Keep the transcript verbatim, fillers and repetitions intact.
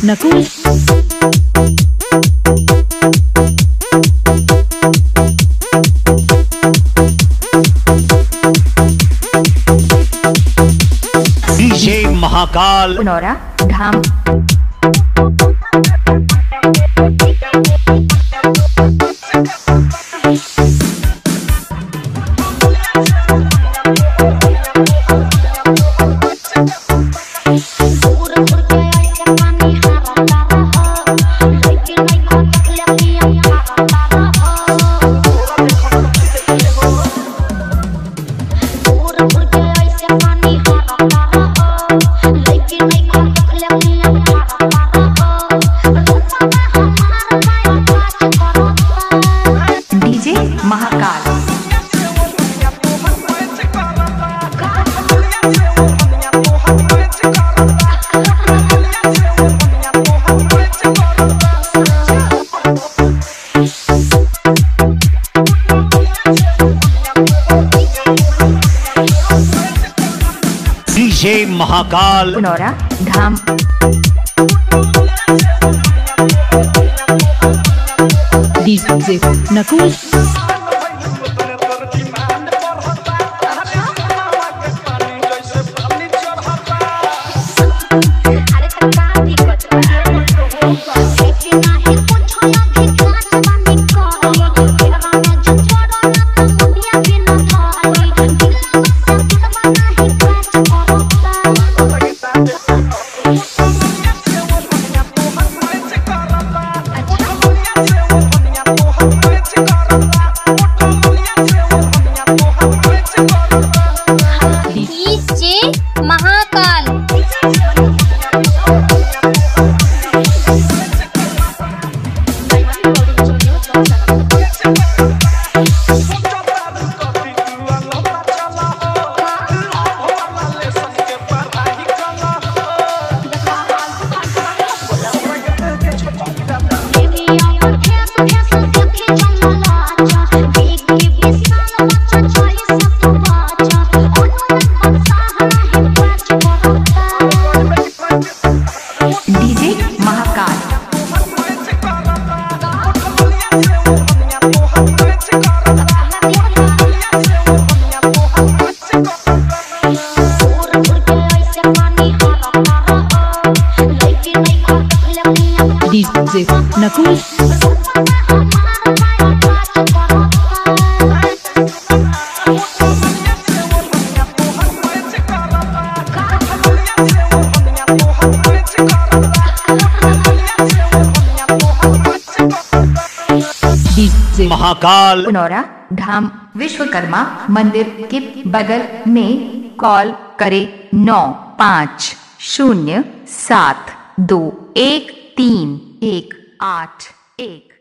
Nakul. DJ Mahakal Punaura Dham. DJ Mahakal. DJ Mahakal Punaura Dham. DJ Nakul. Mahakal. DJ Mahakal. DJ Nakul. DJ Mahakal Punaura Dham Vishwakarma मंदिर के बगल में कॉल करे नौ पाँच शून्य सात दो एक तीन एक आठ एक।